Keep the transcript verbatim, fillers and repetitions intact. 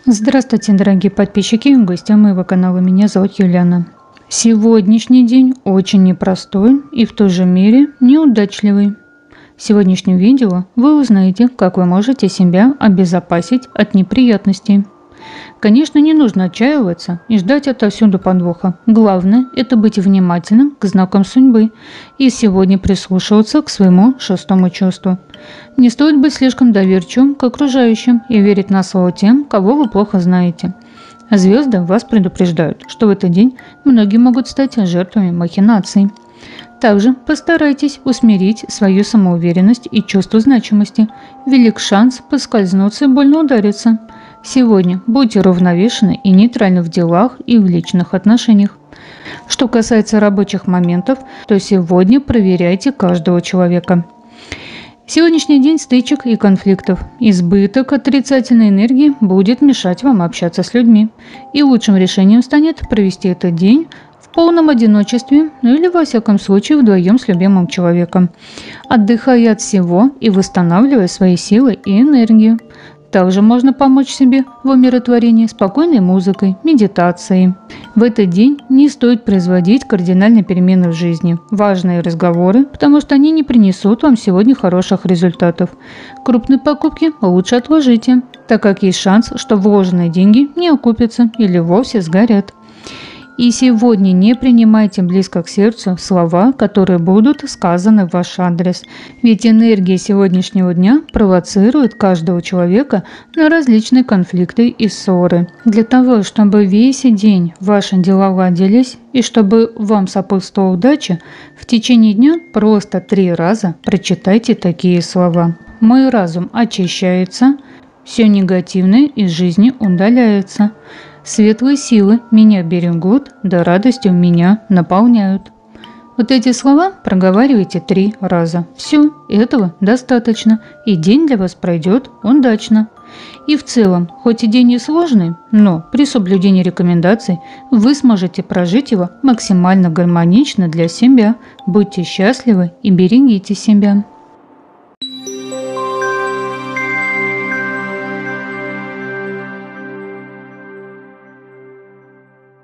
Здравствуйте, дорогие подписчики и гости моего канала. Меня зовут Юлиана. Сегодняшний день очень непростой и в той же мере неудачливый. В сегодняшнем видео вы узнаете, как вы можете себя обезопасить от неприятностей. Конечно, не нужно отчаиваться и ждать отовсюду подвоха. Главное – это быть внимательным к знакам судьбы и сегодня прислушиваться к своему шестому чувству. Не стоит быть слишком доверчивым к окружающим и верить на слово тем, кого вы плохо знаете. Звезды вас предупреждают, что в этот день многие могут стать жертвами махинаций. Также постарайтесь усмирить свою самоуверенность и чувство значимости. Велик шанс поскользнуться и больно удариться. Сегодня будьте равновешены и нейтральны в делах и в личных отношениях. Что касается рабочих моментов, то сегодня проверяйте каждого человека. Сегодняшний день стычек и конфликтов. Избыток отрицательной энергии будет мешать вам общаться с людьми. И лучшим решением станет провести этот день в полном одиночестве, ну или во всяком случае вдвоем с любимым человеком, отдыхая от всего и восстанавливая свои силы и энергию. Также можно помочь себе в умиротворении спокойной музыкой, медитацией. В этот день не стоит производить кардинальные перемены в жизни, важные разговоры, потому что они не принесут вам сегодня хороших результатов. Крупные покупки лучше отложите, так как есть шанс, что вложенные деньги не окупятся или вовсе сгорят. И сегодня не принимайте близко к сердцу слова, которые будут сказаны в ваш адрес. Ведь энергия сегодняшнего дня провоцирует каждого человека на различные конфликты и ссоры. Для того, чтобы весь день ваши дела ладились и чтобы вам сопутствовала удача, в течение дня просто три раза прочитайте такие слова. «Мой разум очищается, все негативное из жизни удаляется. Светлые силы меня берегут, да радостью меня наполняют». Вот эти слова проговаривайте три раза. Все, этого достаточно, и день для вас пройдет удачно. И в целом, хоть и день не сложный, но при соблюдении рекомендаций вы сможете прожить его максимально гармонично для себя. Будьте счастливы и берегите себя.